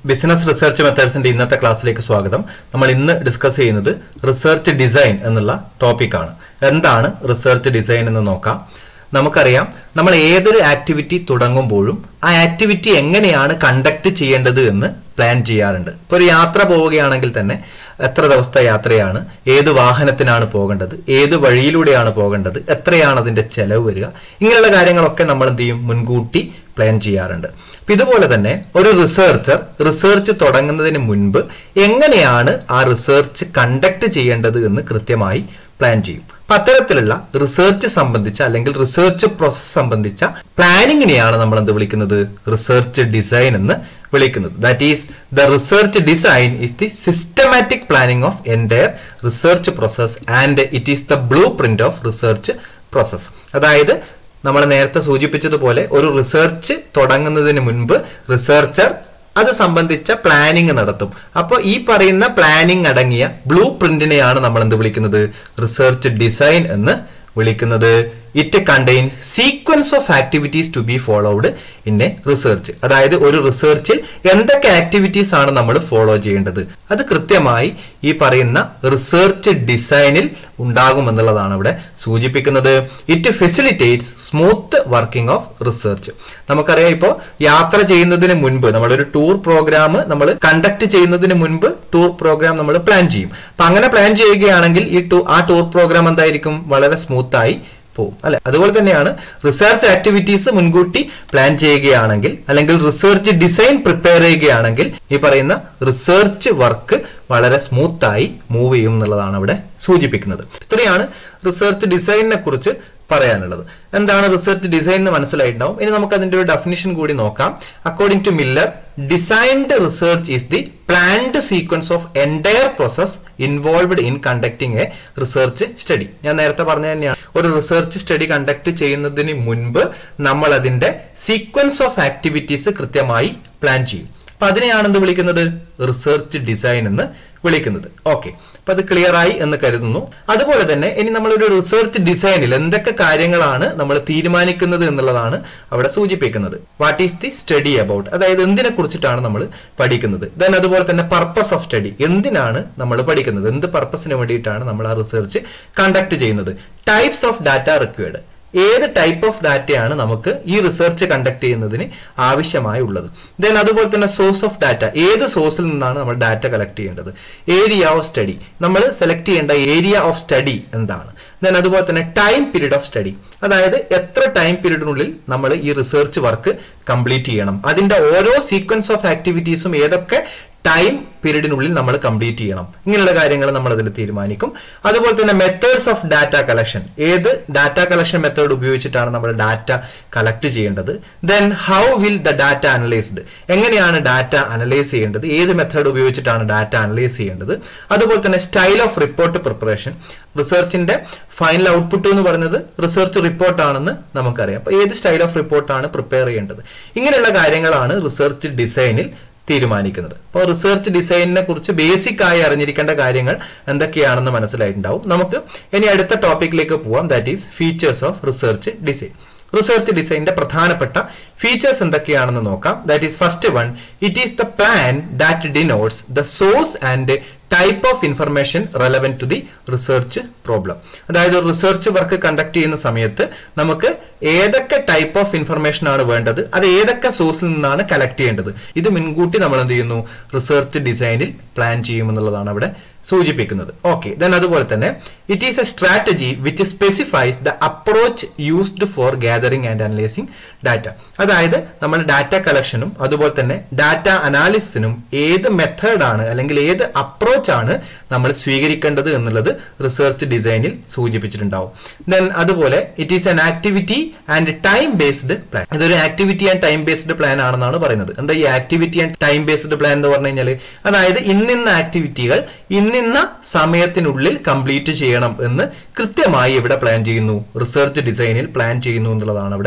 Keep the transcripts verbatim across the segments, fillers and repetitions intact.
Business research മെത്തേഡ്സിന്റെ ഇന്നത്തെ ക്ലാസ്സിലേക്ക് സ്വാഗതം. നമ്മൾ ഇന്ന് ഡിസ്കസ് ചെയ്യുന്നത് റിസർച്ച് ഡിസൈൻ എന്നുള്ള ടോപ്പിക്കാണ്. എന്താണ് റിസർച്ച് ഡിസൈൻ എന്ന് നോക്കാം. നമുക്കറിയാം, നമ്മൾ ഏതൊരു ആക്ടിവിറ്റി തുടങ്ങുമ്പോഴും ആ ആക്ടിവിറ്റി എങ്ങനെയാണ് കണ്ടക്ട് ചെയ്യേണ്ടത് എന്ന് പ്ലാൻ ചെയ്യാറുണ്ട്. ഇപ്പോൾ ഒരു യാത്ര പോവുകയാണെങ്കിൽ തന്നെ എത്ര ദിവസത്തെ യാത്രയാണ്, ഏത് വാഹനത്തിനാണ് പോകേണ്ടത്, ഏത് വഴിയിലൂടെയാണ് പോകേണ്ടത്, എത്രയാണ് അതിന്റെ ചെലവ് വരിക, ഇങ്ങനെയുള്ള കാര്യങ്ങളൊക്കെ നമ്മൾ എന്ത് ചെയ്യും, മുൻകൂട്ടി പ്ലാൻ ചെയ്യാറുണ്ട്. അപ്പൊ ഇതുപോലെ തന്നെ ഒരു റിസർച്ചർ റിസർച്ച് തുടങ്ങുന്നതിന് മുൻപ് എങ്ങനെയാണ് ആ റിസർച്ച് കണ്ടക്ട് ചെയ്യേണ്ടത് എന്ന് കൃത്യമായി പ്ലാൻ ചെയ്യും. അപ്പൊ അത്തരത്തിലുള്ള റിസർച്ച് സംബന്ധിച്ച അല്ലെങ്കിൽ റിസർച്ച് പ്രോസസ് സംബന്ധിച്ച പ്ലാനിങ്ങിനെയാണ് നമ്മൾ എന്ത് വിളിക്കുന്നത്, റിസർച്ച് ഡിസൈൻ എന്ന് വിളിക്കുന്നത്. That is the research design is the systematic planning of entire research process and it is the blueprint of research process. അതായത് നമ്മൾ നേരത്തെ സൂചിപ്പിച്ചതുപോലെ ഒരു റിസർച്ച് തുടങ്ങുന്നതിന് മുൻപ് റിസർച്ചർ അത് സംബന്ധിച്ച പ്ലാനിങ് നടത്തും. അപ്പോൾ ഈ പറയുന്ന പ്ലാനിങ് അടങ്ങിയ ബ്ലൂ പ്രിന്റിനെയാണ് നമ്മൾ എന്ത് വിളിക്കുന്നത്, റിസർച്ച് ഡിസൈൻ എന്ന് വിളിക്കുന്നത്. It contain sequence of activities to be followed in a research. അതായത് ഒരു റിസർച്ചിൽ എന്തൊക്കെ ആക്ടിവിറ്റീസ് ആണ് നമ്മൾ ഫോളോ ചെയ്യേണ്ടത്, അത് കൃത്യമായി ഈ പറയുന്ന റിസർച്ച് ഡിസൈനിൽ ഉണ്ടാകുമെന്നുള്ളതാണ് ഇവിടെ സൂചിപ്പിക്കുന്നത്. It facilitates smooth working of research. നമുക്കറിയാം, ഇപ്പോൾ യാത്ര ചെയ്യുന്നതിന് മുൻപ് നമ്മളൊരു ടൂർ പ്രോഗ്രാം നമ്മൾ കണ്ടക്ട് ചെയ്യുന്നതിന് മുൻപ് ടൂർ പ്രോഗ്രാം നമ്മൾ പ്ലാൻ ചെയ്യും. അപ്പൊ അങ്ങനെ പ്ലാൻ ചെയ്യുകയാണെങ്കിൽ ഈ ടൂ ആ ടൂർ പ്രോഗ്രാം എന്തായിരിക്കും, വളരെ സ്മൂത്ത് ആയി പോകും അല്ലെ. അതുപോലെ തന്നെയാണ് റിസർച്ച് ആക്ടിവിറ്റീസ് മുൻകൂട്ടി പ്ലാൻ ചെയ്യുകയാണെങ്കിൽ അല്ലെങ്കിൽ റിസർച്ച് ഡിസൈൻ പ്രിപ്പയർ ചെയ്യുകയാണെങ്കിൽ ഈ പറയുന്ന റിസർച്ച് വർക്ക് വളരെ സ്മൂത്ത് ആയി മൂവ് ചെയ്യും എന്നുള്ളതാണ് അവിടെ സൂചിപ്പിക്കുന്നത്. ഇത്രയാണ് റിസർച്ച് ഡിസൈനിനെ കുറിച്ച് പറയാനുള്ളത്. എന്താണ് റിസർച്ച് ഡിസൈൻ എന്ന് മനസ്സിലായിട്ടുണ്ടാവും. ഇനി നമുക്ക് അതിന്റെ ഒരു ഡെഫിനിഷൻ കൂടി നോക്കാം. According to Miller, designed research is the planned sequence of entire process involved in conducting a research study. ഞാൻ നേരത്തെ പറഞ്ഞ തന്നെയാണ്, ഒരു റിസർച്ച് സ്റ്റഡി കണ്ടക്ട് ചെയ്യുന്നതിന് മുൻപ് നമ്മൾ അതിന്റെ സീക്വൻസ് ഓഫ് ആക്ടിവിറ്റീസ് കൃത്യമായി പ്ലാൻ ചെയ്യും. അപ്പൊ അതിനെയാണ് എന്ത് വിളിക്കുന്നത്, റിസർച്ച് ഡിസൈൻ എന്ന് വിളിക്കുന്നത്. ഓക്കെ, അപ്പൊ അത് ക്ലിയർ ആയി എന്ന് കരുതുന്നു. അതുപോലെ തന്നെ ഇനി നമ്മളൊരു റിസർച്ച് ഡിസൈനിൽ എന്തൊക്കെ കാര്യങ്ങളാണ് നമ്മൾ തീരുമാനിക്കുന്നത് എന്നുള്ളതാണ് അവിടെ സൂചിപ്പിക്കുന്നത്. What is the study about, അതായത് എന്തിനെ കുറിച്ചിട്ടാണ് നമ്മൾ പഠിക്കുന്നത്. ദെൻ അതുപോലെ തന്നെ പർപ്പസ് ഓഫ് സ്റ്റഡി, എന്തിനാണ് നമ്മൾ പഠിക്കുന്നത്, എന്ത് പർപ്പസിന് വേണ്ടിയിട്ടാണ് നമ്മൾ ആ റിസർച്ച് കണ്ടക്ട് ചെയ്യുന്നത്. ടൈപ്സ് ഓഫ് ഡാറ്റ റിക്വയർഡ്, ഏത് ടൈപ്പ് ഓഫ് ഡാറ്റയാണ് നമുക്ക് ഈ റിസർച്ച് കണ്ടക്ട് ചെയ്യുന്നതിന് ആവശ്യമായി ഉള്ളത്. ദെൻ അതുപോലെ തന്നെ സോഴ്സ് ഓഫ് ഡാറ്റ, ഏത് സോഴ്സിൽ നിന്നാണ് നമ്മൾ ഡാറ്റ കളക്ട് ചെയ്യേണ്ടത്. ഏരിയ ഓഫ് സ്റ്റഡി, നമ്മൾ സെലക്ട് ചെയ്യേണ്ട ഏരിയ ഓഫ് സ്റ്റഡി എന്താണ്. ദെൻ അതുപോലെ തന്നെ ടൈം പീരീഡ് ഓഫ് സ്റ്റഡി, അതായത് എത്ര ടൈം പീരീഡിനുള്ളിൽ നമ്മൾ ഈ റിസർച്ച് വർക്ക് കംപ്ലീറ്റ് ചെയ്യണം, അതിന്റെ ഓരോ സീക്വൻസ് ഓഫ് ആക്ടിവിറ്റീസും ഏതൊക്കെ ടൈം പീരീഡിനുള്ളിൽ നമ്മൾ കംപ്ലീറ്റ് ചെയ്യണം, ഇങ്ങനെയുള്ള കാര്യങ്ങൾ നമ്മൾ അതിൽ തീരുമാനിക്കും. അതുപോലെ തന്നെ മെത്തേഡ്സ് ഓഫ് ഡാറ്റ കളക്ഷൻ, ഏത് ഡാറ്റ കളക്ഷൻ മെത്തേഡ് ഉപയോഗിച്ചിട്ടാണ് നമ്മൾ ഡാറ്റ കളക്ട് ചെയ്യേണ്ടത്. Then how will the data analysed, എങ്ങനെയാണ് ഡാറ്റ അനലൈസ് ചെയ്യേണ്ടത്, ഏത് മെത്തേഡ് ഉപയോഗിച്ചിട്ടാണ് ഡാറ്റ അനലൈസ് ചെയ്യേണ്ടത്. അതുപോലെ തന്നെ സ്റ്റൈൽ ഓഫ് റിപ്പോർട്ട് പ്രിപ്പറേഷൻ, റിസർച്ചിന്റെ ഫൈനൽ ഔട്ട്പുട്ട് എന്ന് പറയുന്നത് റിസർച്ച് റിപ്പോർട്ട് ആണെന്ന് നമുക്കറിയാം. അപ്പൊ ഏത് സ്റ്റൈൽ ഓഫ് റിപ്പോർട്ടാണ് പ്രിപ്പയർ ചെയ്യേണ്ടത്, ഇങ്ങനെയുള്ള കാര്യങ്ങളാണ് റിസർച്ച് ഡിസൈനിൽ തീരുമാനിക്കുന്നത്. അപ്പോൾ റിസർച്ച് ഡിസൈനിനെ കുറിച്ച് ബേസിക് ആയി അറിഞ്ഞിരിക്കേണ്ട കാര്യങ്ങൾ എന്തൊക്കെയാണെന്ന് മനസ്സിലായിട്ടുണ്ടാവും. നമുക്ക് ഇനി അടുത്ത ടോപ്പിക്കിലേക്ക് പോവാം. That is features of research design. Research ഡിസൈനിന്റെ പ്രധാനപ്പെട്ട ഫീച്ചേഴ്സ് എന്തൊക്കെയാണെന്ന് നോക്കാം. That is first one, it is the plan that denotes the source and type of information relevant to the research problem. അതായത് ഒരു റിസർച്ച് വർക്ക് കണ്ടക്ട് ചെയ്യുന്ന സമയത്ത് നമുക്ക് ഏതൊക്കെ ടൈപ്പ് ഓഫ് ഇൻഫർമേഷൻ ആണ് വേണ്ടത്, അത് ഏതൊക്കെ സോഴ്സിൽ നിന്നാണ് കളക്ട് ചെയ്യേണ്ടത്, ഇത് മുൻകൂട്ടി നമ്മൾ എന്ത് ചെയ്യുന്നു, റിസർച്ച് ഡിസൈനിൽ പ്ലാൻ ചെയ്യുമെന്നുള്ളതാണ് അവിടെ സൂചിപ്പിക്കുന്നത്. ഓക്കെ, ദെൻ അതുപോലെ തന്നെ it is a strategy which specifies the approach used for gathering and analysing data. അതായത് നമ്മൾ ഡാറ്റ കളക്ഷനും അതുപോലെ തന്നെ ഡാറ്റ അനാലിസിസിനും ഏത് മെത്തേഡാണ് അല്ലെങ്കിൽ ഏത് അപ്രോച്ച് ആണ് നമ്മൾ സ്വീകരിക്കേണ്ടത് എന്നുള്ളത് റിസർച്ച് ഡിസൈനിൽ സൂചിപ്പിച്ചിട്ടുണ്ടാവും. ദെൻ അതുപോലെ it is an activity and time based plan. ഇതൊരു activity and time based plan ആണെന്നാണ് പറയുന്നത്. എന്താ ഈ activity and time based plan എന്ന് പറഞ്ഞു കഴിഞ്ഞാൽ, അതായത് ഇന്നിന്ന ആക്ടിവിറ്റികൾ ഇന്നിന്ന സമയത്തിനുള്ളിൽ കംപ്ലീറ്റ് ചെയ്യണം എന്ന് കൃത്യമായി ഇവിടെ പ്ലാൻ ചെയ്യുന്നു, റിസർച്ച് ഡിസൈനിൽ പ്ലാൻ ചെയ്യുന്നു എന്നുള്ളതാണ് ഇവിടെ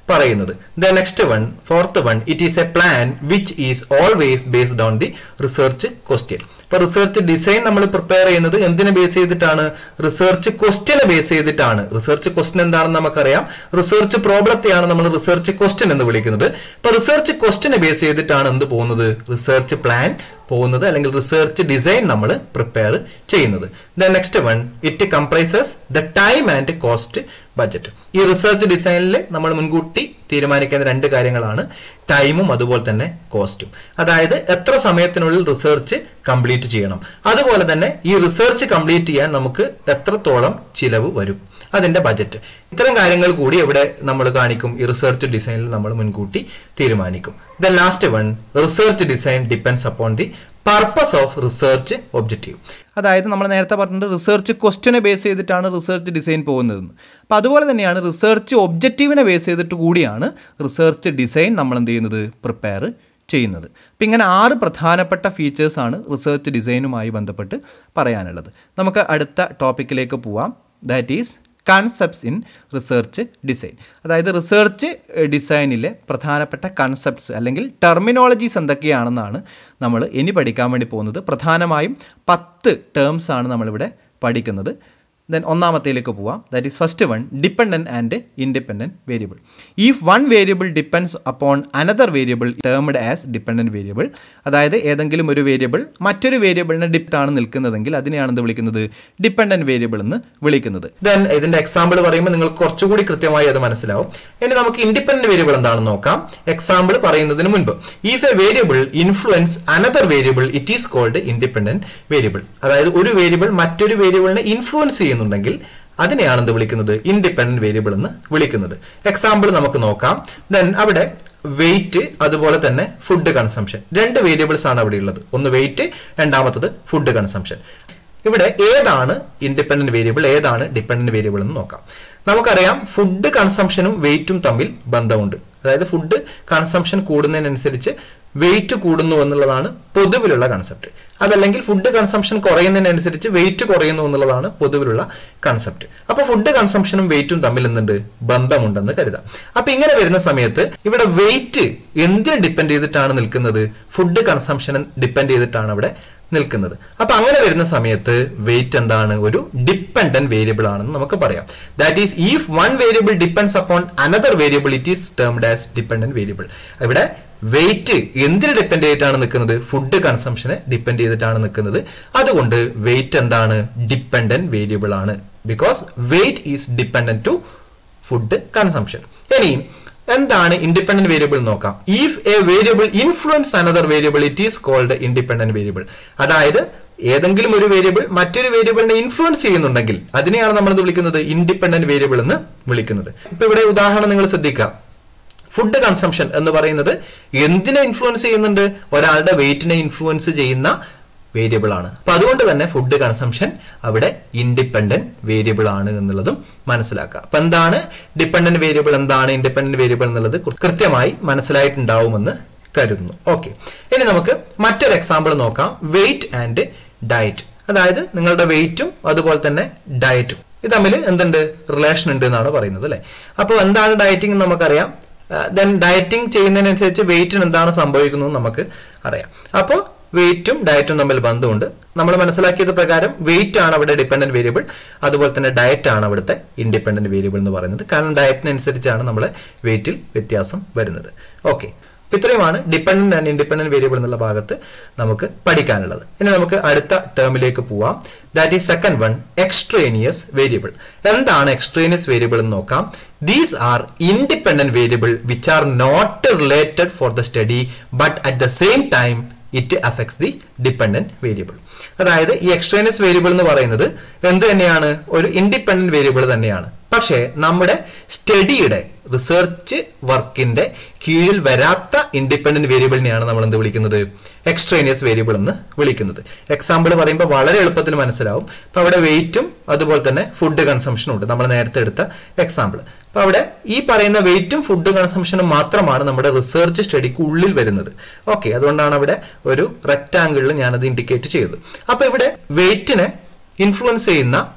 പറയുന്നത്. The next one, fourth one, it is a plan which is always based on the research question. ഇപ്പൊ റിസർച്ച് ഡിസൈൻ നമ്മൾ പ്രിപ്പയർ ചെയ്യുന്നത് എന്തിനെ ബേസ് ചെയ്തിട്ടാണ്? റിസർച്ച് ക്വസ്റ്റ്യനെ ബേസ് ചെയ്തിട്ടാണ്. റിസർച്ച് ക്വസ്റ്റ്യൻ എന്താണെന്ന് നമുക്കറിയാം. റിസർച്ച് പ്രോബ്ലത്തെയാണ് നമ്മൾ റിസർച്ച് ക്വസ്റ്റ്യൻ എന്ന് വിളിക്കുന്നത്. ഇപ്പൊ റിസർച്ച് ക്വസ്റ്റ്യനെ ബേസ് ചെയ്തിട്ടാണ് എന്ത് പോകുന്നത്? റിസർച്ച് പ്ലാൻ പോകുന്നത്, അല്ലെങ്കിൽ റിസർച്ച് ഡിസൈൻ നമ്മൾ പ്രിപ്പയർ ചെയ്യുന്നത്. The next one, it comprises the time and cost budget. ഈ റിസർച്ച് ഡിസൈനിൽ നമ്മൾ മുൻകൂട്ടി തീരുമാനിക്കുന്ന രണ്ട് കാര്യങ്ങളാണ് ടൈമും അതുപോലെ തന്നെ കോസ്റ്റും. അതായത് എത്ര സമയത്തിനുള്ളിൽ റിസർച്ച് കംപ്ലീറ്റ് ചെയ്യണം, അതുപോലെ തന്നെ ഈ റിസർച്ച് കംപ്ലീറ്റ് ചെയ്യാൻ നമുക്ക് എത്രത്തോളം ചിലവ് വരും, അതിന്റെ ബജറ്റ്. ഇത്തരം കാര്യങ്ങൾ കൂടി ഇവിടെ നമ്മൾ കാണിക്കും. ഈ റിസർച്ച് ഡിസൈനിൽ നമ്മൾ മുൻകൂട്ടി തീരുമാനിക്കും. The last one, research design depends upon the purpose of research objective. അതായത് നമ്മൾ നേരത്തെ പറഞ്ഞിട്ട് റിസർച്ച് ക്വസ്റ്റ്യനെ ബേസ് ചെയ്തിട്ടാണ് റിസർച്ച് ഡിസൈൻ പോകുന്നതെന്ന്. അപ്പോൾ അതുപോലെ തന്നെയാണ് റിസർച്ച് ഒബ്ജക്റ്റീവിനെ ബേസ് ചെയ്തിട്ട് കൂടിയാണ് റിസർച്ച് ഡിസൈൻ നമ്മൾ എന്ത് ചെയ്യുന്നത്? പ്രിപ്പയർ ചെയ്യുന്നത്. അപ്പം ഇങ്ങനെ ആറ് പ്രധാനപ്പെട്ട ഫീച്ചേഴ്സാണ് റിസർച്ച് ഡിസൈനുമായി ബന്ധപ്പെട്ട് പറയാനുള്ളത്. നമുക്ക് അടുത്ത ടോപ്പിക്കിലേക്ക് പോവാം. That is concepts in research design. അതായത് റിസർച്ച് ഡിസൈനിലെ പ്രധാനപ്പെട്ട കൺസെപ്റ്റ്സ് അല്ലെങ്കിൽ ടെർമിനോളജീസ് എന്തൊക്കെയാണെന്നാണ് നമ്മൾ ഇനി പഠിക്കാൻ വേണ്ടി പോകുന്നത്. പ്രധാനമായും പത്ത് ടേംസ് ആണ് നമ്മളിവിടെ പഠിക്കുന്നത്. ദെൻ ഒന്നാമത്തേലേക്ക് പോവാം. That is first one, dependent and independent variable. If one variable depends upon another variable termed as dependent variable. അതായത് ഏതെങ്കിലും ഒരു വേരിയബിൾ മറ്റൊരു വേരിയബിളിനെ ഡിപ്പെൻഡ് ആണ് നിൽക്കുന്നതെങ്കിൽ അതിനെയാണ് എന്ത് വിളിക്കുന്നത്? ഡിപ്പെൻഡൻറ്റ് വേരിയബിൾ എന്ന് വിളിക്കുന്നത്. ദെൻ ഇതിന്റെ എക്സാമ്പിൾ പറയുമ്പോൾ നിങ്ങൾക്ക് കുറച്ചുകൂടി കൃത്യമായി അത് മനസ്സിലാവും. ഇനി നമുക്ക് ഇൻഡിപെൻഡൻറ്റ് വേരിയബിൾ എന്താണെന്ന് നോക്കാം. എക്സാമ്പിൾ പറയുന്നതിന് മുൻപ്, if a variable influence another variable it is called independent variable. അതായത് ഒരു വേരിയബിൾ മറ്റൊരു വേരിയബിളിനെ ഇൻഫ്ലുവൻസ് ചെയ്യുന്നു ുണ്ടെങ്കിൽ അതിനെയാണ് എന്ത് വിളിക്കുന്നത്? ഇൻഡിപെൻഡന്റ് വേരിയബിൾ എന്ന് വിളിക്കുന്നത്. എക്സാമ്പിൾ നമുക്ക് നോക്കാം. ദെൻ അവിടെ വെയിറ്റ് അതുപോലെ തന്നെ ഫുഡ് കൺസംഷൻ, രണ്ട് വേരിയബിൾസ് ആണ് അവിടെ ഉള്ളത്. ഒന്ന് വെയിറ്റ്, രണ്ടാമത്തത് ഫുഡ് കൺസംഷൻ. ഇവിടെ ഏതാണ് ഇൻഡിപെൻഡന്റ് വേരിയബിൾ, ഏതാണ് ഡിപെൻഡന്റ് വേരിയബിൾ എന്ന് നോക്കാം. നമുക്കറിയാം ഫുഡ് കൺസംഷനും വെയിറ്റും തമ്മിൽ ബന്ധമുണ്ട്. അതായത് ഫുഡ് കൺസംഷൻ കൂടുന്നതിനനുസരിച്ച് വെയിറ്റ് കൂടുന്നു എന്നുള്ളതാണ് പൊതുവിലുള്ള കൺസെപ്റ്റ്. അതല്ലെങ്കിൽ ഫുഡ് കൺസംഷൻ കുറയുന്നതിനനുസരിച്ച് വെയിറ്റ് കുറയുന്നു എന്നുള്ളതാണ് പൊതുവിലുള്ള കൺസെപ്റ്റ്. അപ്പൊ ഫുഡ് കൺസംഷനും വെയിറ്റും തമ്മിൽ എന്തുണ്ട്? ബന്ധമുണ്ടെന്ന് കരുതാം. അപ്പൊ ഇങ്ങനെ വരുന്ന സമയത്ത് ഇവിടെ വെയിറ്റ് എന്തിനെ ഡിപ്പെൻഡ് ചെയ്തിട്ടാണ് നിൽക്കുന്നത്? ഫുഡ് കൺസംഷനെ ഡിപ്പെൻഡ് ചെയ്തിട്ടാണ് അവിടെ നിൽക്കുന്നത്. അപ്പൊ അങ്ങനെ വരുന്ന സമയത്ത് വെയിറ്റ് എന്താണ്? ഒരു ഡിപ്പെൻഡന്റ് വേരിയബിൾ ആണെന്ന് നമുക്ക് പറയാം. That is if one variable depends upon another variable it is termed as dependent variable. ഇവിടെ വെയിറ്റ് എന്തിനെ ഡിപ്പെൻഡ് ചെയ്തിട്ടാണ് നിൽക്കുന്നത്? ഫുഡ് കൺസംഷനെ ഡിപ്പെൻഡ് ചെയ്തിട്ടാണ് നിൽക്കുന്നത്. അതുകൊണ്ട് വെയിറ്റ് എന്താണ്? ഡിപ്പെൻഡന്റ് വേരിയബിൾ ആണ്. Because weight is dependent to food consumption. ഇനി എന്താണ് ഇൻഡിപെൻഡന്റ് വേരിയബിൾ നോക്കാം. If a variable influence another variable it is called independent variable. അതായത് ഏതെങ്കിലും ഒരു വേരിയബിൾ മറ്റൊരു വേരിയബിളിനെ ഇൻഫ്ലുവൻസ് ചെയ്യുന്നുണ്ടെങ്കിൽ അതിനെയാണ് നമ്മൾ വിളിക്കുന്നത് ഇൻഡിപെൻഡന്റ് വേരിയബിൾ എന്ന് വിളിക്കുന്നത്. ഇപ്പൊ ഇവിടെ ഉദാഹരണം നിങ്ങൾ ശ്രദ്ധിക്കാം. ഫുഡ് കൺസംഷൻ എന്ന് പറയുന്നത് എന്തിനെ ഇൻഫ്ലുവൻസ് ചെയ്യുന്നുണ്ട്? ഒരാളുടെ വെയിറ്റിനെ ഇൻഫ്ലുവൻസ് ചെയ്യുന്ന വേരിയബിൾ ആണ്. അപ്പൊ അതുകൊണ്ട് തന്നെ ഫുഡ് കൺസംഷൻ അവിടെ ഇൻഡിപെൻഡന്റ് വേരിയബിൾ ആണ് എന്നുള്ളതും മനസ്സിലാക്കുക. അപ്പൊ എന്താണ് ഡിപ്പെൻഡന്റ് വേരിയബിൾ, എന്താണ് ഇൻഡിപെൻഡന്റ് വേരിയബിൾ എന്നുള്ളത് കൃത്യമായി മനസ്സിലായിട്ടുണ്ടാവുമെന്ന് കരുതുന്നു. ഓക്കെ, ഇനി നമുക്ക് മറ്റൊരു എക്സാമ്പിൾ നോക്കാം. Weight and diet. അതായത് നിങ്ങളുടെ വെയിറ്റും അതുപോലെ തന്നെ ഡയറ്റും ഇത് തമ്മിൽ എന്തുണ്ട്? റിലേഷൻ ഉണ്ട് എന്നാണ് പറയുന്നത് അല്ലെ. അപ്പോൾ എന്താണ് ഡയറ്റിംഗ് നമുക്കറിയാം. ദെൻ ഡയറ്റിംഗ് ചെയ്യുന്നതിനനുസരിച്ച് വെയിറ്റിന് എന്താണ് സംഭവിക്കുന്നത് നമുക്ക് അറിയാം. അപ്പോൾ വെയിറ്റും ഡയറ്റും തമ്മിൽ ബന്ധമുണ്ട്. നമ്മൾ മനസ്സിലാക്കിയത് പ്രകാരം വെയിറ്റ് ആണ് അവിടെ ഡിപ്പെൻഡന്റ് വേരിയബിൾ, അതുപോലെ തന്നെ ഡയറ്റ് ആണ് അവിടുത്തെ ഇൻഡിപെൻഡന്റ് വേരിയബിൾ എന്ന് പറയുന്നത്. കാരണം ഡയറ്റിനനുസരിച്ചാണ് നമ്മളെ വെയിറ്റിൽ വ്യത്യാസം വരുന്നത്. ഓക്കെ, ഇത്രയുമാണ് ഡിപ്പെൻഡന്റ് ആൻഡ് ഇൻഡിപെൻഡന്റ് വേരിയബിൾ എന്നുള്ള ഭാഗത്ത് നമുക്ക് പഠിക്കാനുള്ളത്. ഇനി നമുക്ക് അടുത്ത ടേമിലേക്ക് പോവാം. That is second one, extraneous variable. എന്താണ് എക്സ്ട്രേനിയസ് വേരിയബിൾ എന്ന് നോക്കാം. These are independent variable which are not related for the study but at the same time it affects the dependent variable. അതായത് ഈ എക്സ്ട്രേനിയസ് വേരിയബിൾ എന്ന് പറയുന്നത് എന്ത് തന്നെയാണ്? ഒരു ഇൻഡിപെൻഡന്റ് വേരിയബിൾ തന്നെയാണ്. പക്ഷേ നമ്മുടെ സ്റ്റഡിയുടെ റിസർച്ച് വർക്കിന്റെ കീഴിൽ വരാത്ത ഇൻഡിപെൻഡന്റ് വേരിയബിളിനെയാണ് നമ്മൾ എന്ത് വിളിക്കുന്നത്? എക്സ്ട്രേനിയസ് വേരിയബിൾ എന്ന് വിളിക്കുന്നത്. എക്സാമ്പിൾ പറയുമ്പോൾ വളരെ എളുപ്പത്തിൽ മനസ്സിലാവും. അപ്പൊ അവിടെ വെയിറ്റും അതുപോലെ തന്നെ ഫുഡ് കൺസംഷനും ഉണ്ട്, നമ്മൾ നേരത്തെ എടുത്ത എക്സാമ്പിൾ. അപ്പൊ അവിടെ ഈ പറയുന്ന വെയിറ്റും ഫുഡ് കൺസംഷനും മാത്രമാണ് നമ്മുടെ റിസർച്ച് സ്റ്റഡിക്ക് ഉള്ളിൽ വരുന്നത്. ഓക്കെ, അതുകൊണ്ടാണ് അവിടെ ഒരു റെക്ടാങ്കിളിൽ ഞാനത് ഇൻഡിക്കേറ്റ് ചെയ്തത്. അപ്പൊ ഇവിടെ വെയിറ്റിനെ ഇൻഫ്ലുവൻസ് ചെയ്യുന്ന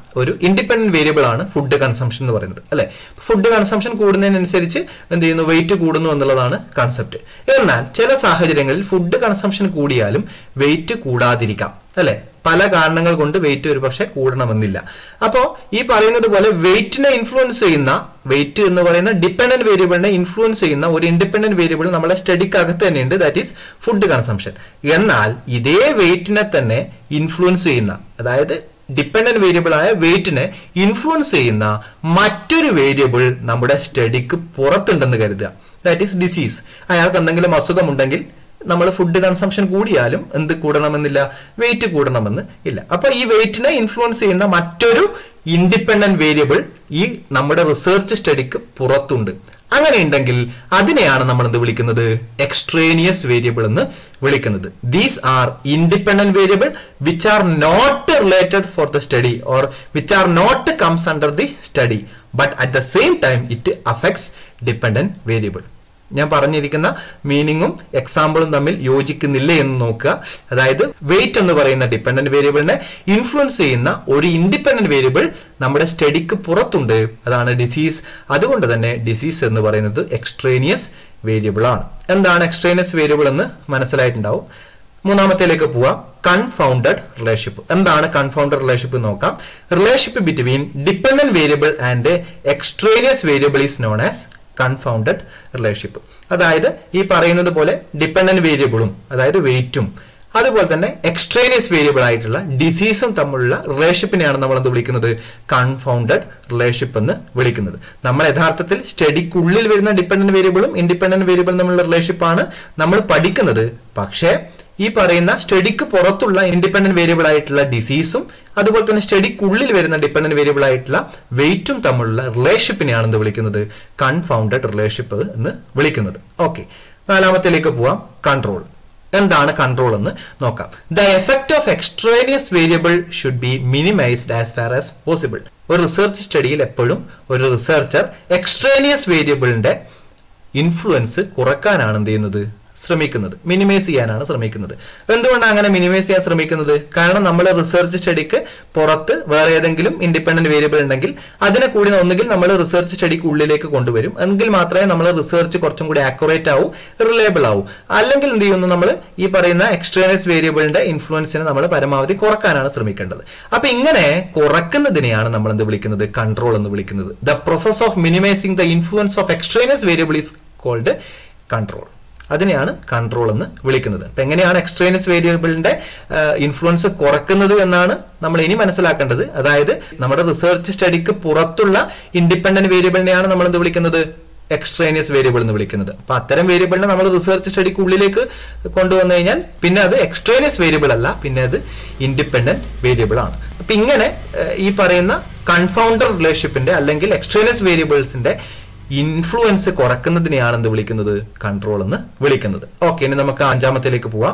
ഒരു ഇൻഡിപെൻഡന്റ് വേരിയബിൾ ആണ് ഫുഡ് കൺസംഷൻ എന്ന് പറയുന്നത് അല്ലെ. ഫുഡ് കൺസംഷൻ കൂടുന്നതിനനുസരിച്ച് എന്ത് ചെയ്യുന്നു, വെയിറ്റ് കൂടുന്നു എന്നുള്ളതാണ് കൺസെപ്റ്റ്. എന്നാൽ ചില സാഹചര്യങ്ങളിൽ ഫുഡ് കൺസംഷൻ കൂടിയാലും വെയിറ്റ് കൂടാതിരിക്കാം അല്ലെ. പല കാരണങ്ങൾ കൊണ്ട് വെയിറ്റ് ഒരു പക്ഷെ കൂടണമെന്നില്ല. അപ്പോ ഈ പറയുന്നത് പോലെ വെയിറ്റിനെ ഇൻഫ്ലുവൻസ് ചെയ്യുന്ന, വെയിറ്റ് എന്ന് പറയുന്ന ഡിപെൻഡന്റ് വേരിയബിളിനെ ഇൻഫ്ലുവൻസ് ചെയ്യുന്ന ഒരു ഇൻഡിപെൻഡന്റ് വേരിയബിൾ നമ്മുടെ സ്റ്റഡിക്കകത്ത് തന്നെയുണ്ട്, ദാറ്റ് ഈസ് ഫുഡ് കൺസംഷൻ. എന്നാൽ ഇതേ വെയിറ്റിനെ തന്നെ ഇൻഫ്ലുവൻസ് ചെയ്യുന്ന, അതായത് ഡിപെൻഡന്റ് വേരിയബിൾ ആയ വെയിറ്റിനെ ഇൻഫ്ലുവൻസ് ചെയ്യുന്ന മറ്റൊരു വേരിയബിൾ നമ്മുടെ സ്റ്റഡിക്ക് പുറത്തുണ്ടെന്ന് കരുതുക, ദാറ്റ് ഈസ് ഡിസീസ്. അയാൾക്ക് എന്തെങ്കിലും അസുഖമുണ്ടെങ്കിൽ നമ്മൾ ഫുഡ് കൺസംഷൻ കൂടിയാലും എന്ത് കൂടണമെന്നില്ല, വെയിറ്റ് കൂടണമെന്ന് ഇല്ല. അപ്പൊ ഈ വെയിറ്റിനെ ഇൻഫ്ലുവൻസ് ചെയ്യുന്ന മറ്റൊരു ഇൻഡിപെൻഡന്റ് വേരിയബിൾ ഈ നമ്മുടെ റിസർച്ച് സ്റ്റഡിക്ക് പുറത്തുണ്ട്. അങ്ങനെ ഉണ്ടെങ്കിൽ അതിനെയാണ് നമ്മൾ എന്ത് വിളിക്കുന്നത്, എക്സ്ട്രേനിയസ് വേരിയബിൾ എന്ന് വിളിക്കുന്നത്. These are independent variable which are not related for the study or which are not comes under the study but at the same time it affects dependent variable. ഞാൻ പറഞ്ഞിരിക്കുന്ന മീനിങ്ങും എക്സാമ്പിളും തമ്മിൽ യോജിക്കുന്നില്ലേ എന്ന് നോക്കുക. അതായത് വെയിറ്റ് എന്ന് പറയുന്ന ഡിപെൻഡന്റ് വേരിയബിളിനെ ഇൻഫ്ലുവൻസ് ചെയ്യുന്ന ഒരു ഇൻഡിപെൻഡന്റ് വേരിയബിൾ നമ്മുടെ സ്റ്റഡിക്ക് പുറത്തുണ്ട്, അതാണ് ഡിസീസ്. അതുകൊണ്ട് തന്നെ ഡിസീസ് എന്ന് പറയുന്നത് എക്സ്ട്രേനിയസ് വേരിയബിൾ ആണ്. എന്താണ് എക്സ്ട്രേനിയസ് വേരിയബിൾ എന്ന് മനസ്സിലായിട്ടുണ്ടാവും. മൂന്നാമത്തേലേക്ക് പോവാം, കൺഫൗണ്ടഡ് റിലേഷൻഷിപ്പ്. എന്താണ് കൺഫൗണ്ടഡ് റിലേഷൻഷിപ്പ് നോക്കാം. Relationship between dependent variable and extraneous variable is known as confounded relationship. അതായത് ഈ പറയുന്നത് പോലെ ഡിപെൻഡന്റ് വേരിയബിളും അതായത് വെയിറ്റും അതുപോലെ തന്നെ എക്സ്ട്രേനിയസ് വേരിയബിൾ ആയിട്ടുള്ള ഡിസീസും തമ്മിലുള്ള റിലേഷൻഷിപ്പിനെയാണ് നമ്മൾ എന്ത് വിളിക്കുന്നത്, കൺഫൗണ്ടഡ് റിലേഷൻഷിപ്പ് എന്ന് വിളിക്കുന്നത്. നമ്മൾ യഥാർത്ഥത്തിൽ സ്റ്റഡിക്കുള്ളിൽ വരുന്ന ഡിപെൻഡന്റ് വേരിയബിളും ഇൻഡിപെൻഡന്റ് വേരിയബിളും തമ്മിലുള്ള റിലേഷൻഷിപ്പാണ് നമ്മൾ പഠിക്കുന്നത്. പക്ഷേ ഈ പറയുന്ന സ്റ്റഡിക്ക് പുറത്തുള്ള ഇൻഡിപെൻഡന്റ് വേരിയബിൾ ആയിട്ടുള്ള ഡിസീസും അതുപോലെ തന്നെ സ്റ്റഡിക്കുള്ളിൽ വരുന്ന ഡിപെൻഡന്റ് വേരിയബിൾ ആയിട്ടുള്ള വെയിറ്റും തമ്മിലുള്ള റിലേഷൻഷിപ്പിനെയാണ് എന്ത് വിളിക്കുന്നത്, കൺഫൗണ്ടഡ് റിലേഷൻഷിപ്പ് എന്ന് വിളിക്കുന്നത്. ഓക്കെ, നാലാമത്തേലേക്ക് പോവാം, കൺട്രോൾ. എന്താണ് കൺട്രോൾ എന്ന് നോക്കാം. The effect of extraneous variable should be minimised as far as possible. ഒരു റിസർച്ച് സ്റ്റഡിയിൽ എപ്പോഴും ഒരു റിസർച്ചർ എക്സ്ട്രേനിയസ് വേരിയബിളിന്റെ ഇൻഫ്ലുവൻസ് കുറക്കാനാണ് എന്ത് ചെയ്യുന്നത്, ശ്രമിക്കുന്നത്, മിനിമൈസ് ചെയ്യാനാണ് ശ്രമിക്കുന്നത്. എന്തുകൊണ്ടാണ് അങ്ങനെ മിനിമൈസ് ചെയ്യാൻ ശ്രമിക്കുന്നത്? കാരണം നമ്മൾ റിസർച്ച് സ്റ്റഡിക്ക് പുറത്ത് വേറെ ഏതെങ്കിലും ഇൻഡിപെൻഡന്റ് വേരിയബിൾ ഉണ്ടെങ്കിൽ അതിനെ കൂടി ഒന്നുകിൽ നമ്മൾ റിസർച്ച് സ്റ്റഡിക്ക് ഉള്ളിലേക്ക് കൊണ്ടുവരും, എങ്കിൽ മാത്രമേ നമ്മൾ റിസർച്ച് കുറച്ചും കൂടി ആക്യുറേറ്റ് ആവും, റിലയബിൾ ആവും. അല്ലെങ്കിൽ എന്ത് ചെയ്യുന്നു, നമ്മൾ ഈ പറയുന്ന എക്സ്ട്രേനിയസ് വേരിയബിളിന്റെ ഇൻഫ്ലുവൻസിനെ നമ്മൾ പരമാവധി കുറക്കാനാണ് ശ്രമിക്കേണ്ടത്. അപ്പൊ ഇങ്ങനെ കുറക്കുന്നതിനെയാണ് നമ്മൾ എന്ത് വിളിക്കുന്നത്, കൺട്രോൾ എന്ന് വിളിക്കുന്നത്. The process of minimising the influence of extraneous variable is called control. അതിനെയാണ് കൺട്രോൾ എന്ന് വിളിക്കുന്നത്. അപ്പൊ എങ്ങനെയാണ് എക്സ്ട്രേനിയസ് വേരിയബിളിന്റെ ഇൻഫ്ലുവൻസ് കുറക്കുന്നത് എന്നാണ് നമ്മൾ ഇനി മനസ്സിലാക്കേണ്ടത്. അതായത് നമ്മുടെ റിസർച്ച് സ്റ്റഡിക്ക് പുറത്തുള്ള ഇൻഡിപെൻഡന്റ് വേരിയബിളിനെയാണ് നമ്മൾ എന്ത് വിളിക്കുന്നത്, എക്സ്ട്രേനിയസ് വേരിയബിൾ എന്ന് വിളിക്കുന്നത്. അപ്പൊ അത്തരം വേരിയബിളിനെ നമ്മൾ റിസർച്ച് സ്റ്റഡിക്ക് ഉള്ളിലേക്ക് കൊണ്ടുവന്നു കഴിഞ്ഞാൽ പിന്നെ അത് എക്സ്ട്രേനിയസ് വേരിയബിൾ അല്ല, പിന്നെ അത് ഇൻഡിപെൻഡന്റ് വേരിയബിൾ ആണ്. അപ്പൊ ഇങ്ങനെ ഈ പറയുന്ന കൺഫൗണ്ടർ റിലേഷൻഷിപ്പിന്റെ അല്ലെങ്കിൽ എക്സ്ട്രേനിയസ് വേരിയബിൾസിന്റെ ഇൻഫ്ലുവൻസ് കുറക്കുന്നതിനെയാണ് എന്ത് വിളിക്കുന്നത്, കൺട്രോൾ എന്ന് വിളിക്കുന്നത്. ഓക്കെ, ഇനി നമുക്ക് അഞ്ചാമത്തേലേക്ക് പോവാം.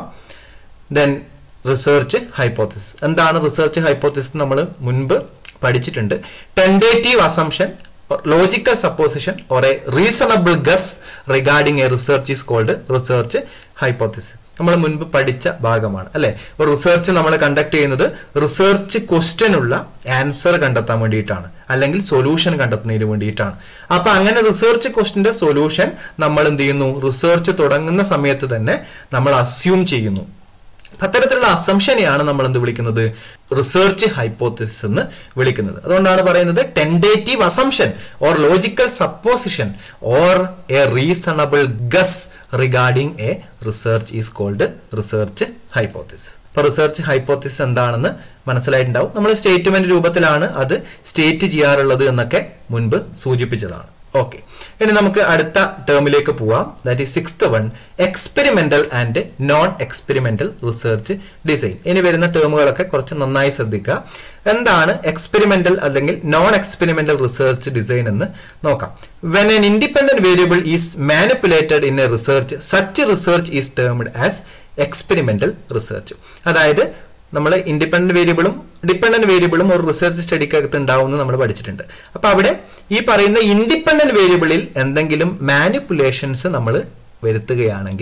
Then research hypothesis. എന്താണ് റിസർച്ച് ഹൈപ്പോത്തിസിസ്? നമ്മൾ മുൻപ് പഠിച്ചിട്ടുണ്ട്. Tentative assumption, logical supposition or a reasonable guess regarding a research is called research hypothesis. നമ്മൾ മുൻപ് പഠിച്ച ഭാഗമാണ് അല്ലെ. ഒരു റിസർച്ച് നമ്മൾ കണ്ടക്ട് ചെയ്യുന്നത് റിസർച്ച് ക്വസ്റ്റ്യനുള്ള ആൻസർ കണ്ടെത്താൻ വേണ്ടിയിട്ടാണ്, അല്ലെങ്കിൽ സൊല്യൂഷൻ കണ്ടെത്തുന്നതിന് വേണ്ടിയിട്ടാണ്. അപ്പൊ അങ്ങനെ റിസർച്ച് ക്വസ്റ്റ്യന്റെ സൊല്യൂഷൻ നമ്മൾ എന്ത് ചെയ്യുന്നു, റിസർച്ച് തുടങ്ങുന്ന സമയത്ത് തന്നെ നമ്മൾ അസ്യൂം ചെയ്യുന്നു. അത്തരത്തിലുള്ള അസംഷനെയാണ് നമ്മൾ എന്ത് വിളിക്കുന്നത്, റിസർച്ച് ഹൈപ്പോത്തിസിസ് എന്ന് വിളിക്കുന്നത്. അതുകൊണ്ടാണ് പറയുന്നത് tentative assumption or logical supposition or a reasonable guess regarding a research is called research hypothesis. അപ്പൊ റിസർച്ച് ഹൈപ്പോത്തിസിസ് എന്താണെന്ന് മനസ്സിലായിട്ടുണ്ടാവും. നമ്മൾ സ്റ്റേറ്റ്മെന്റ് രൂപത്തിലാണ് അത് സ്റ്റേറ്റ് ചെയ്യാറുള്ളത് എന്നൊക്കെ മുൻപ് സൂചിപ്പിച്ചതാണ്. ഓക്കെ, ഇനി നമുക്ക് അടുത്ത ടേമിലേക്ക് പോവാം. That is sixth one, experimental and non experimental research design. ഇനി വരുന്ന ടേമുകളൊക്കെ കുറച്ച് നന്നായി ശ്രദ്ധിക്കുക. എന്താണ് എക്സ്പെരിമെന്റൽ അല്ലെങ്കിൽ നോൺ എക്സ്പെരിമെന്റൽ റിസർച്ച് ഡിസൈൻ എന്ന് നോക്കാം. When an independent variable is manipulated in a research, such research is termed as experimental research. അതായത് നമ്മൾ ഇൻഡിപെൻഡന്റ് വേരിയബിളും ഡിപെൻഡന്റ് വേരിയബിളും ഒരു റിസർച്ച് സ്റ്റഡിക്കകത്ത് ഉണ്ടാവുമെന്ന് നമ്മൾ പഠിച്ചിട്ടുണ്ട്. അപ്പൊ അവിടെ ഈ പറയുന്ന ഇൻഡിപെൻഡന്റ് വേരിയബിളിൽ എന്തെങ്കിലും മാനിപ്പുലേഷൻസ് നമ്മൾ വരുത്തുകയാണെങ്കിൽ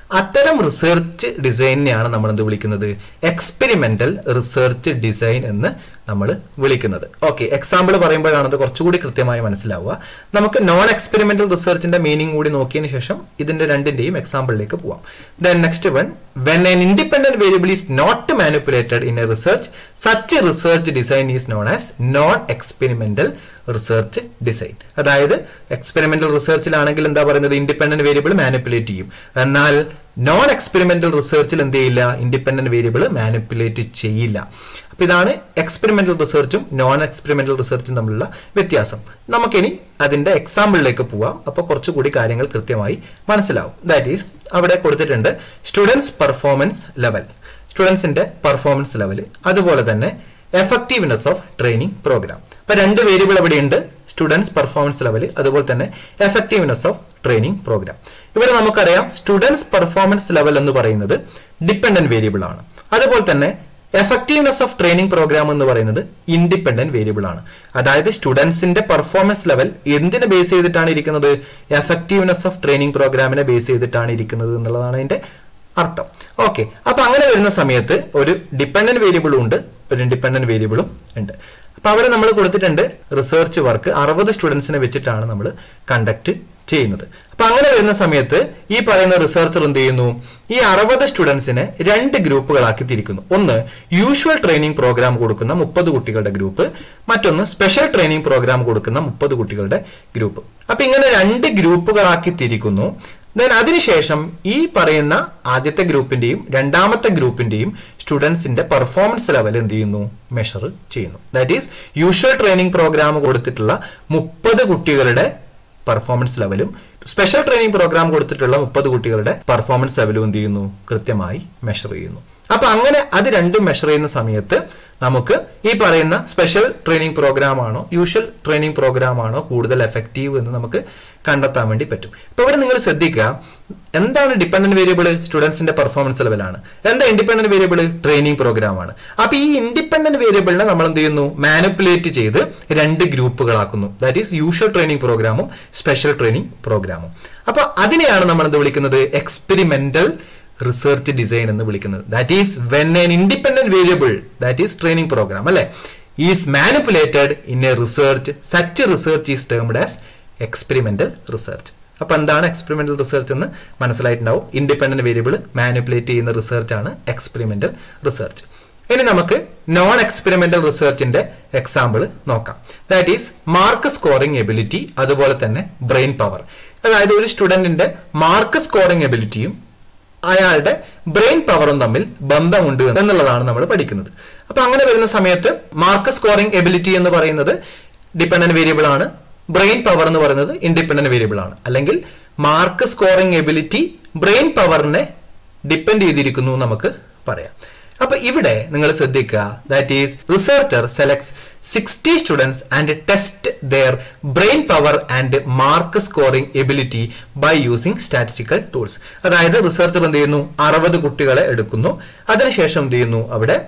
അത്തരം റിസർച്ച് ഡിസൈനിനെയാണ് നമ്മൾ എന്ത് വിളിക്കുന്നത്? എക്സ്പെരിമെന്റൽ റിസർച്ച് ഡിസൈൻ എന്ന് നമ്മൾ വിളിക്കുന്നത്. ഓക്കെ, എക്സാമ്പിൾ പറയുമ്പോഴാണ് അത് കുറച്ചുകൂടി കൃത്യമായി മനസ്സിലാവുക. നമുക്ക് നോൺ എക്സ്പെരിമെന്റൽ റിസർച്ചിന്റെ മീനിങ് കൂടി നോക്കിയതിന് ശേഷം ഇതിന്റെ രണ്ടിന്റെയും എക്സാമ്പിളിലേക്ക് പോവാം. Then next one, when an independent variable is not manipulated in a research, such a research design is known as non experimental research design. അതായത് എക്സ്പെരിമെന്റൽ റിസർച്ചിലാണെങ്കിൽ എന്താ പറയുന്നത്? ഇൻഡിപെൻഡന്റ് വേരിയബിൾ മാനിപ്പുലേറ്റ് ചെയ്യും. എന്നാൽ നോൺ എക്സ്പെരിമെന്റൽ റിസർച്ചിൽ എന്ത് ചെയ്യില്ല? ഇൻഡിപെൻഡന്റ് വേരിയബിൾ മാനിപ്പുലേറ്റ് ചെയ്യില്ല. അപ്പൊ ഇതാണ് എക്സ്പെരിമെന്റൽ റിസർച്ചും നോൺ എക്സ്പെരിമെന്റൽ റിസർച്ചും തമ്മിലുള്ള വ്യത്യാസം. നമുക്കിനി അതിന്റെ എക്സാമ്പിളിലേക്ക് പോവാം. അപ്പൊ കുറച്ചുകൂടി കാര്യങ്ങൾ കൃത്യമായി മനസ്സിലാവും. ദാറ്റ് ഈസ് അവിടെ കൊടുത്തിട്ടുണ്ട് സ്റ്റുഡൻസ് പെർഫോമൻസ് ലെവൽ, സ്റ്റുഡൻസിന്റെ പെർഫോമൻസ് ലെവൽ, അതുപോലെ തന്നെ എഫക്റ്റീവ്നെസ് ഓഫ് ട്രെയിനിങ് പ്രോഗ്രാം. അപ്പൊ രണ്ട് വേരിയബിൾ എവിടെയുണ്ട്? സ്റ്റുഡൻസ് പെർഫോമൻസ് ലെവൽ, അതുപോലെ തന്നെ എഫക്റ്റീവ്നെസ് ഓഫ് ട്രെയിനിങ് പ്രോഗ്രാം. ഇവിടെ നമുക്കറിയാം സ്റ്റുഡൻസ് പെർഫോമൻസ് ലെവൽ എന്ന് പറയുന്നത് ഡിപ്പെൻഡന്റ് വേരിയബിൾ ആണ്. അതുപോലെ തന്നെ എഫക്റ്റീവ്നെസ് ഓഫ് ട്രെയിനിങ് പ്രോഗ്രാം എന്ന് പറയുന്നത് ഇൻഡിപെൻഡന്റ് വേരിയബിൾ ആണ്. അതായത് സ്റ്റുഡൻസിന്റെ പെർഫോമൻസ് ലെവൽ എന്തിനെ ബേസ് ചെയ്തിട്ടാണ് ഇരിക്കുന്നത്? എഫക്റ്റീവ്നെസ് ഓഫ് ട്രെയിനിങ് പ്രോഗ്രാമിനെ ബേസ് ചെയ്തിട്ടാണ് ഇരിക്കുന്നത് എന്നുള്ളതാണ് അതിന്റെ അർത്ഥം. ഓക്കെ, അപ്പൊ അങ്ങനെ വരുന്ന സമയത്ത് ഒരു ഡിപ്പെൻഡന്റ് വേരിയബിളും ഉണ്ട്, ഒരു ഇൻഡിപെൻഡന്റ് വേരിയബിളും ഉണ്ട്. അപ്പൊ അവിടെ നമ്മൾ കൊടുത്തിട്ടുണ്ട് റിസർച്ച് വർക്ക് അറുപത് സ്റ്റുഡൻസിനെ വെച്ചിട്ടാണ് നമ്മൾ കണ്ടക്ട് ചെയ്യുന്നത്. അപ്പൊ അങ്ങനെ വരുന്ന സമയത്ത് ഈ പറയുന്ന റിസർച്ചർ എന്ത് ചെയ്യുന്നു? ഈ അറുപത് സ്റ്റുഡൻസിനെ രണ്ട് ഗ്രൂപ്പുകളാക്കി തിരിക്കുന്നു. ഒന്ന് യൂഷ്വൽ ട്രെയിനിങ് പ്രോഗ്രാം കൊടുക്കുന്ന മുപ്പത് കുട്ടികളുടെ ഗ്രൂപ്പ്, മറ്റൊന്ന് സ്പെഷ്യൽ ട്രെയിനിങ് പ്രോഗ്രാം കൊടുക്കുന്ന മുപ്പത് കുട്ടികളുടെ ഗ്രൂപ്പ്. അപ്പൊ ഇങ്ങനെ രണ്ട് ഗ്രൂപ്പുകളാക്കി തിരിക്കുന്നു. ദെൻ അതിനുശേഷം ഈ പറയുന്ന ആദ്യത്തെ ഗ്രൂപ്പിന്റെയും രണ്ടാമത്തെ ഗ്രൂപ്പിന്റെയും സ്റ്റുഡൻസിന്റെ പെർഫോമൻസ് ലെവൽ എന്ത് ചെയ്യുന്നു? മെഷർ ചെയ്യുന്നു. That is usual training program കൊടുത്തിട്ടുള്ള മുപ്പത് കുട്ടികളുടെ പെർഫോമൻസ് ലെവലും സ്പെഷ്യൽ ട്രെയിനിങ് പ്രോഗ്രാം കൊടുത്തിട്ടുള്ള മുപ്പത് കുട്ടികളുടെ പെർഫോമൻസ് ലെവലും എന്ത് ചെയ്യുന്നു? കൃത്യമായി മെഷർ ചെയ്യുന്നു. അപ്പൊ അങ്ങനെ അത് രണ്ടും മെഷർ ചെയ്യുന്ന സമയത്ത് നമുക്ക് ഈ പറയുന്ന സ്പെഷ്യൽ ട്രെയിനിങ് പ്രോഗ്രാം ആണോ യൂഷ്വൽ ട്രെയിനിങ് പ്രോഗ്രാം ആണോ കൂടുതൽ എഫക്റ്റീവ് എന്ന് നമുക്ക് കണ്ടെത്താൻ വേണ്ടി പറ്റും. ഇപ്പൊ ഇവിടെ നിങ്ങൾ ശ്രദ്ധിക്കുക, എന്താണ് ഡിപ്പെൻഡന്റ് വേരിയബിൾ? സ്റ്റുഡൻസിന്റെ പെർഫോമൻസ് ലെവലാണ്. എന്താ ഇൻഡിപെൻഡന്റ് വേരിയബിൾ? ട്രെയിനിങ് പ്രോഗ്രാം ആണ്. അപ്പൊ ഈ ഇൻഡിപെൻഡന്റ് വേരിയബിളിനെ നമ്മൾ എന്ത് ചെയ്യുന്നു? മാനിപ്പുലേറ്റ് ചെയ്ത് രണ്ട് ഗ്രൂപ്പുകളാക്കുന്നു. ദാറ്റ് ഈസ് യൂഷ്വൽ ട്രെയിനിങ് പ്രോഗ്രാമും സ്പെഷ്യൽ ട്രെയിനിങ് പ്രോഗ്രാമും. അപ്പൊ അതിനെയാണ് നമ്മൾ എന്ത് വിളിക്കുന്നത്? എക്സ്പെരിമെന്റൽ റിസർച്ച് ഡിസൈൻ എന്ന് വിളിക്കുന്നത്. That is when an independent variable, that is training program, അല്ലെ, is manipulated in a research, such a research is termed as experimental research. അപ്പൊ എന്താണ് എക്സ്പെരിമെന്റൽ റിസർച്ച് എന്ന് മനസ്സിലായിട്ടുണ്ടാവും. ഇൻഡിപെൻഡന്റ് വേരിയബിൾ മാനിപ്പുലേറ്റ് ചെയ്യുന്ന research ആണ് experimental research. ഇനി നമുക്ക് non experimental റിസർച്ചിന്റെ എക്സാമ്പിൾ നോക്കാം. That is mark scoring ability, അതുപോലെ തന്നെ ബ്രെയിൻ പവർ. അതായത് ഒരു സ്റ്റുഡന്റിന്റെ മാർക്ക് സ്കോറിംഗ് എബിലിറ്റിയും അയാളുടെ ബ്രെയിൻ പവറും തമ്മിൽ ബന്ധമുണ്ട് എന്നുള്ളതാണ് നമ്മൾ പഠിക്കുന്നത്. അപ്പൊ അങ്ങനെ വരുന്ന സമയത്ത് മാർക്ക് സ്കോറിംഗ് എബിലിറ്റി എന്ന് പറയുന്നത് ഡിപ്പെൻഡന്റ് വേരിയബിൾ ആണ്, ബ്രെയിൻ പവർ എന്ന് പറയുന്നത് ഇൻഡിപെൻഡന്റ് വേരിയബിൾ ആണ്. അല്ലെങ്കിൽ മാർക്ക് സ്കോറിംഗ് എബിലിറ്റി ബ്രെയിൻ പവറിനെ ഡിപ്പെൻഡ് ചെയ്തിരിക്കുന്നു നമുക്ക് പറയാം. അപ്പൊ ഇവിടെ നിങ്ങൾ ശ്രദ്ധിക്കുക, that is researcher selects sixty students and test their brain power and mark scoring ability by using statistical tools. അതായത് റിസർച്ചർ എന്ത് ചെയ്യുന്നു? അറുപത് കുട്ടികളെ എടുക്കുന്നു. അതിനുശേഷം എന്ത് ചെയ്യുന്നു? അവിടെ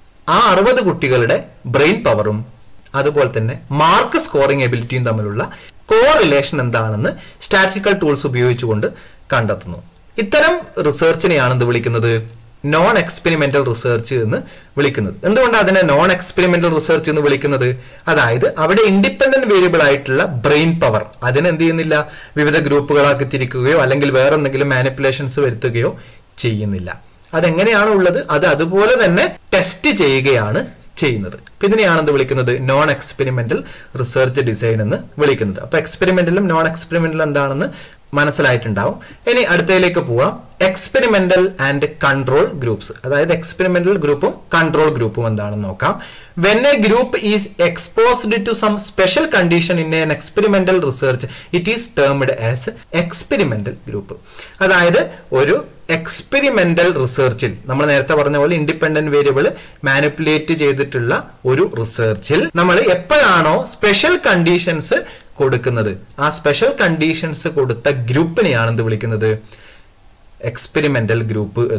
ആ അറുപത് കുട്ടികളുടെ ബ്രെയിൻ പവറും അതുപോലെ തന്നെ മാർക്ക് സ്കോറിംഗ് എബിലിറ്റിയും തമ്മിലുള്ള കോ റിലേഷൻ എന്താണെന്ന് സ്റ്റാറ്റിസ്റ്റിക്കൽ ടൂൾസ് ഉപയോഗിച്ചുകൊണ്ട് കണ്ടെത്തുന്നു. ഇത്തരം റിസർച്ചിനെയാണ് എന്ത് വിളിക്കുന്നത്? നോൺ എക്സ്പെരിമെന്റൽ റിസർച്ച് എന്ന് വിളിക്കുന്നത്. എന്തുകൊണ്ടാണ് അതിനെ നോൺ എക്സ്പെരിമെന്റൽ റിസർച്ച് എന്ന് വിളിക്കുന്നത്? അതായത് അവിടെ ഇൻഡിപെൻഡന്റ് വേരിയബിൾ ആയിട്ടുള്ള ബ്രെയിൻ പവർ അതിനെ എന്ത് ചെയ്യുന്നില്ല? വിവിധ ഗ്രൂപ്പുകളാക്കി തിരിക്കുകയോ അല്ലെങ്കിൽ വേറെ എന്തെങ്കിലും മാനിപ്പുലേഷൻസ് വരുത്തുകയോ ചെയ്യുന്നില്ല. അതെങ്ങനെയാണ് ഉള്ളത്? അത് അതുപോലെ തന്നെ ടെസ്റ്റ് ചെയ്യുകയാണ് ചെയ്യുന്നത്. ഇതിനെയാണ് എന്ത് വിളിക്കുന്നത്? നോൺ എക്സ്പെരിമെന്റൽ റിസർച്ച് ഡിസൈൻ എന്ന് വിളിക്കുന്നത്. അപ്പൊ എക്സ്പെരിമെന്റലും നോൺ എക്സ്പെരിമെന്റലും എന്താണെന്ന് മനസ്സിലായിട്ടുണ്ടാവും. ഇനി അടുത്തതിലേക്ക് പോവാം. എക്സ്പെരിമെന്റൽ ആൻഡ് കൺട്രോൾ ഗ്രൂപ്പ്സ്, അതായത് എക്സ്പെരിമെന്റൽ ഗ്രൂപ്പും കൺട്രോൾ ഗ്രൂപ്പും എന്താണെന്ന് നോക്കാം. When a group is exposed to some special condition in an experimental research it is termed as experimental group. അതായത് ഒരു എക്സ്പെരിമെന്റൽ റിസർച്ചിൽ നമ്മൾ നേരത്തെ പറഞ്ഞ പോലെ ഇൻഡിപെൻഡന്റ് വേരിയബിൾ മാനിപ്പുലേറ്റ് ചെയ്തിട്ടുള്ള ഒരു റിസർച്ചിൽ നമ്മൾ എപ്പോഴാണോ സ്പെഷ്യൽ കണ്ടീഷൻസ് കൊടുക്കുന്നത്, ആ സ്പെഷ്യൽ കണ്ടീഷൻസ് കൊടുത്ത ഗ്രൂപ്പിനെയാണ് എന്ത് വിളിക്കുന്നത്? എക്സ്പെരിമെന്റൽ ഗ്രൂപ്പ് എന്ന്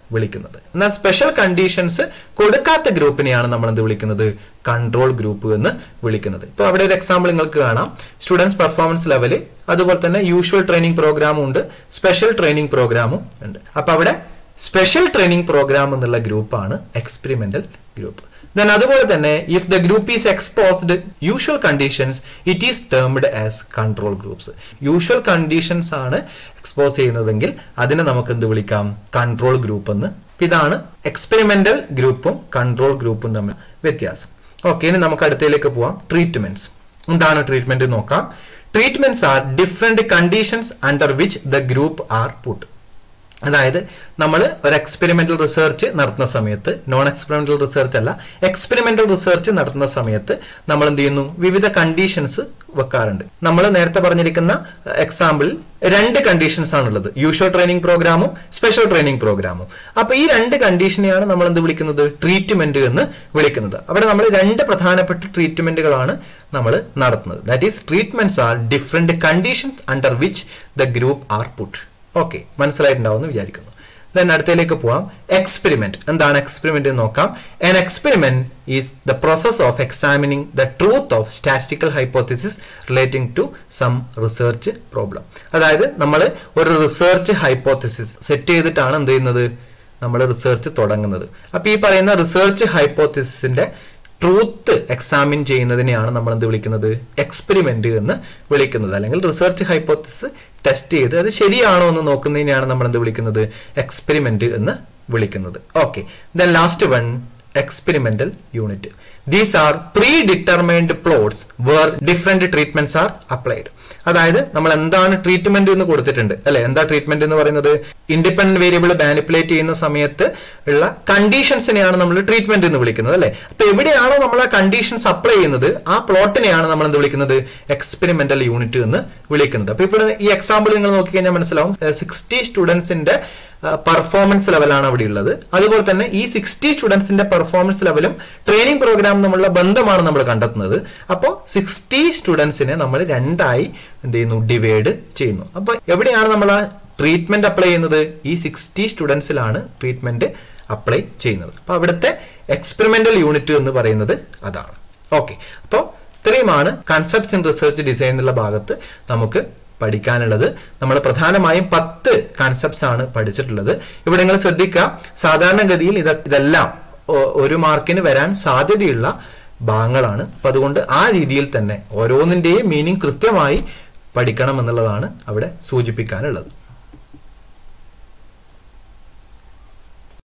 വിളിക്കുന്നത്. എന്നാൽ സ്പെഷ്യൽ കണ്ടീഷൻസ് കൊടുക്കാത്ത ഗ്രൂപ്പിനെയാണ് നമ്മൾ എന്ത് വിളിക്കുന്നത്? കൺട്രോൾ ഗ്രൂപ്പ് എന്ന് വിളിക്കുന്നത്. ഇപ്പൊ അവിടെ ഒരു എക്സാമ്പിൾ നിങ്ങൾക്ക് കാണാം. സ്റ്റുഡൻസ് പെർഫോമൻസ് ലെവല്, അതുപോലെ തന്നെ യൂഷ്വൽ ട്രെയിനിങ് പ്രോഗ്രാമും ഉണ്ട്, സ്പെഷ്യൽ ട്രെയിനിങ് പ്രോഗ്രാമും ഉണ്ട്. അപ്പൊ അവിടെ സ്പെഷ്യൽ ട്രെയിനിങ് പ്രോഗ്രാം എന്നുള്ള ഗ്രൂപ്പാണ് എക്സ്പെരിമെന്റൽ ഗ്രൂപ്പ്. Then അതുപോലെ തന്നെ if the group is exposed usual conditions, it is termed as control groups. Usual conditions ആണ് എക്സ്പോസ് ചെയ്യുന്നതെങ്കിൽ അതിനെ നമുക്ക് എന്ത് വിളിക്കാം? കൺട്രോൾ ഗ്രൂപ്പ് എന്ന്. ഇതാണ് എക്സ്പെരിമെന്റൽ ഗ്രൂപ്പും കൺട്രോൾ ഗ്രൂപ്പും തമ്മിൽ വ്യത്യാസം. ഓക്കെ, ഇനി നമുക്ക് അടുത്തതിലേക്ക് പോവാം. ട്രീറ്റ്മെന്റ്സ്. എന്താണ് ട്രീറ്റ്മെന്റ് നോക്കാം. Treatments are different conditions under which the group are put. അതായത് നമ്മൾ ഒരു എക്സ്പെരിമെന്റൽ റിസർച്ച് നടത്തുന്ന സമയത്ത്, നോൺ എക്സ്പെരിമെന്റൽ റിസർച്ച് അല്ല, എക്സ്പെരിമെന്റൽ റിസർച്ച് നടത്തുന്ന സമയത്ത് നമ്മൾ എന്ത് ചെയ്യുന്നു? വിവിധ കണ്ടീഷൻസ് വെക്കാറുണ്ട്. നമ്മൾ നേരത്തെ പറഞ്ഞിരിക്കുന്ന എക്സാമ്പിളിൽ രണ്ട് കണ്ടീഷൻസ് ആണുള്ളത്, യൂഷ്വൽ ട്രെയിനിങ് പ്രോഗ്രാമും സ്പെഷ്യൽ ട്രെയിനിങ് പ്രോഗ്രാമും. അപ്പൊ ഈ രണ്ട് കണ്ടീഷനെയാണ് നമ്മൾ എന്ത് വിളിക്കുന്നത്? ട്രീറ്റ്മെന്റ് എന്ന് വിളിക്കുന്നത്. അവിടെ നമ്മൾ രണ്ട് പ്രധാനപ്പെട്ട ട്രീറ്റ്മെന്റുകളാണ് നമ്മൾ നടത്തുന്നത്. That is treatments are different conditions under which the group are put. Okay, മനസ്സിലായിട്ടുണ്ടാവും എന്ന് വിചാരിക്കുന്നു. ദെൻ അടുത്തതിലേക്ക് പോവാം. എക്സ്പെരിമെന്റ്. എന്താണ് എക്സ്പെരിമെന്റ് എന്ന് നോക്കാം. An experiment is the process of examining the truth of statistical hypothesis relating to some research problem. അതായത് നമ്മൾ ഒരു റിസർച്ച് ഹൈപ്പോത്തിസിസ് സെറ്റ് ചെയ്തിട്ടാണ് എന്ത് ചെയ്യുന്നത്? നമ്മൾ റിസർച്ച് തുടങ്ങുന്നത്. അപ്പൊ ഈ പറയുന്ന റിസർച്ച് ഹൈപ്പോത്തിസിന്റെ ട്രൂത്ത് എക്സാമിൻ ചെയ്യുന്നതിനെയാണ് നമ്മൾ എന്ത് വിളിക്കുന്നത്? എക്സ്പെരിമെന്റ് എന്ന് വിളിക്കുന്നത്. അല്ലെങ്കിൽ റിസർച്ച് ഹൈപ്പോത്തിസിസ് ടെസ്റ്റ് ചെയ്ത് അത് ശരിയാണോ എന്ന് നോക്കുന്നതിനെയാണ് നമ്മൾ എന്ത് വിളിക്കുന്നത്? എക്സ്പെരിമെന്റ് എന്ന് വിളിക്കുന്നത്. Okay, then last one, experimental unit. These are predetermined plots where different treatments are applied. അതായത് നമ്മൾ എന്താണ് ട്രീറ്റ്മെന്റ് എന്ന് കൊടുത്തിട്ടുണ്ട് അല്ലെ? എന്താ ട്രീറ്റ്മെന്റ് എന്ന് പറയുന്നത്? ഇൻഡിപെൻഡന്റ് വേരിയബിൾ മാനിപ്പുലേറ്റ് ചെയ്യുന്ന സമയത്ത് ഉള്ള കണ്ടീഷൻസിനെയാണ് നമ്മൾ ട്രീറ്റ്മെന്റ് എന്ന് വിളിക്കുന്നത് അല്ലെ? അപ്പൊ എവിടെയാണോ നമ്മൾ ആ കണ്ടീഷൻസ് അപ്ലൈ ചെയ്യുന്നത് ആ പ്ലോട്ടിനെയാണ് നമ്മൾ എന്ത് വിളിക്കുന്നത്? എക്സ്പെരിമെന്റൽ യൂണിറ്റ് എന്ന് വിളിക്കുന്നത്. അപ്പൊ ഇപ്പോൾ ഈ എക്സാമ്പിൾ നിങ്ങൾ നോക്കിക്കഴിഞ്ഞാൽ മനസ്സിലാവും. സിക്സ്റ്റി സ്റ്റുഡൻസിന്റെ പെർഫോമൻസ് ലെവലാണ് അവിടെ ഉള്ളത്. അതുപോലെ തന്നെ ഈ സിക്സ്റ്റി സ്റ്റുഡൻസിന്റെ പെർഫോമൻസ് ലെവലും ട്രെയിനിങ് പ്രോഗ്രാം തമ്മിലുള്ള ബന്ധമാണ് നമ്മൾ കണ്ടെത്തുന്നത്. അപ്പോൾ സിക്സ്റ്റി സ്റ്റുഡൻസിനെ നമ്മൾ രണ്ടായി എന്ത് ചെയ്യുന്നു? ഡിവൈഡ് ചെയ്യുന്നു. അപ്പൊ എവിടെയാണ് നമ്മൾ ആ ട്രീറ്റ്മെന്റ് അപ്ലൈ ചെയ്യുന്നത്? ഈ സിക്സ്റ്റി സ്റ്റുഡൻസിലാണ് ട്രീറ്റ്മെന്റ് അപ്ലൈ ചെയ്യുന്നത്. അപ്പൊ അവിടുത്തെ എക്സ്പെരിമെന്റൽ യൂണിറ്റ് എന്ന് പറയുന്നത് അതാണ്. ഓക്കെ, അപ്പോൾ ഇത്രയുമാണ് കൺസെപ്റ്റ്സ് ഇൻ റിസർച്ച് ഡിസൈൻ എന്നുള്ള ഭാഗത്ത് നമുക്ക് പഠിക്കാനുള്ളത്. നമ്മൾ പ്രധാനമായും പത്ത് കൺസെപ്റ്റ്സ് ആണ് പഠിച്ചിട്ടുള്ളത്. ഇവിടെ നിങ്ങൾ ശ്രദ്ധിക്കുക, സാധാരണഗതിയിൽ ഇത് ഇതെല്ലാം ഒരു മാർക്കിന് വരാൻ സാധ്യതയുള്ള ഭാഗങ്ങളാണ്. അപ്പൊ അതുകൊണ്ട് ആ രീതിയിൽ തന്നെ ഓരോന്നിന്റെയും മീനിങ് കൃത്യമായി പഠിക്കണം എന്നുള്ളതാണ് അവിടെ സൂചിപ്പിക്കാനുള്ളത്.